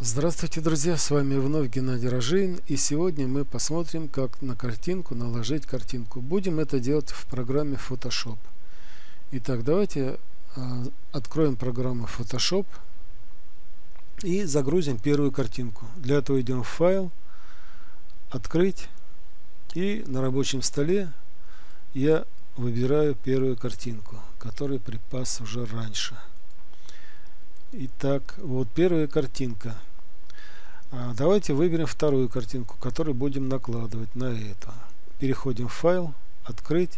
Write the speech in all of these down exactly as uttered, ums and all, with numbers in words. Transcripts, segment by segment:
Здравствуйте, друзья! С вами вновь Геннадий Рожин, и сегодня мы посмотрим, как на картинку наложить картинку. Будем это делать в программе Photoshop. Итак, давайте э, откроем программу Photoshop и загрузим первую картинку. Для этого идем в файл, открыть, и на рабочем столе я выбираю первую картинку, которая припас уже раньше. Итак, вот первая картинка. А давайте выберем вторую картинку, которую будем накладывать на эту. Переходим в файл, открыть,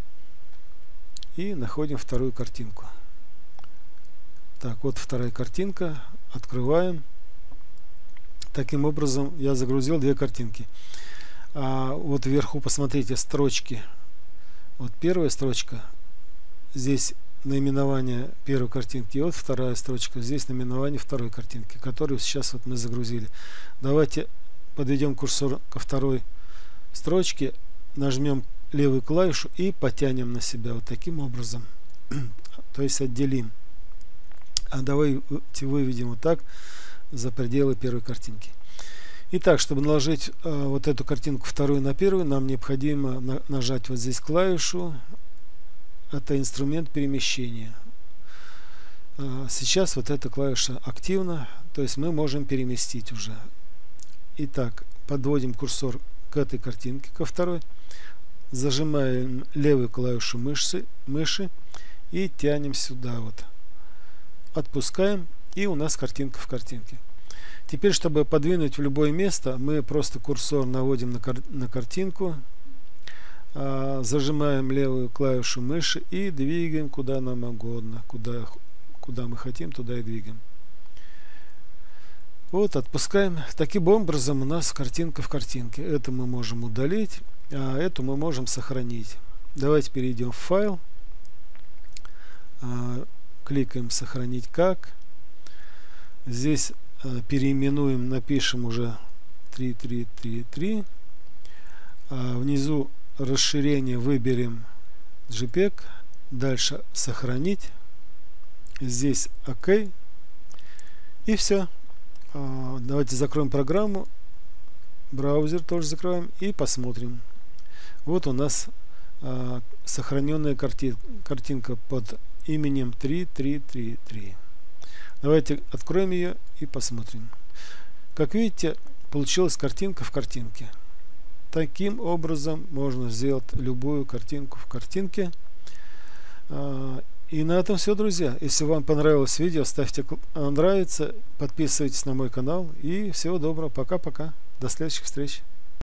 и находим вторую картинку. Так, вот вторая картинка, открываем. Таким образом я загрузил две картинки. А вот вверху посмотрите строчки. Вот первая строчка, здесь наименование первой картинки, и вот вторая строчка, здесь наименование второй картинки, которую сейчас вот мы загрузили. Давайте подведем курсор ко второй строчке, нажмем левую клавишу и потянем на себя вот таким образом, то есть отделим. А давайте выведем вот так за пределы первой картинки. Итак, чтобы наложить э, вот эту картинку вторую на первую, нам необходимо на нажать вот здесь клавишу. Это инструмент перемещения. Сейчас вот эта клавиша активна, то есть мы можем переместить уже. Итак, подводим курсор к этой картинке, ко второй, зажимаем левую клавишу мыши, мыши и тянем сюда вот. Отпускаем, и у нас картинка в картинке. Теперь, чтобы подвинуть в любое место, мы просто курсор наводим на, кар на картинку, зажимаем левую клавишу мыши и двигаем куда нам угодно, куда, куда мы хотим, туда и двигаем. Вот, отпускаем. Таким образом у нас картинка в картинке. Это мы можем удалить, а эту мы можем сохранить. Давайте перейдем в файл, кликаем сохранить как. Здесь переименуем, напишем уже три три три три. Внизу расширение выберем джей пег, дальше сохранить, здесь ОК, и все. Давайте закроем программу, браузер тоже закроем и посмотрим. Вот у нас сохраненная карти картинка под именем три три три три. Давайте откроем ее и посмотрим. Как видите, получилась картинка в картинке. Таким образом можно сделать любую картинку в картинке. И на этом все, друзья. Если вам понравилось видео, ставьте нравится, подписывайтесь на мой канал. И всего доброго. Пока-пока. До следующих встреч.